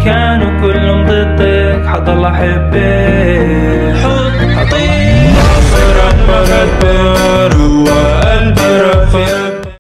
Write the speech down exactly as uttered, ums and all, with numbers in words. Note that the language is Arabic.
كانوا كلهم ضدك حضل أحبك. حط حطيك رب رب رب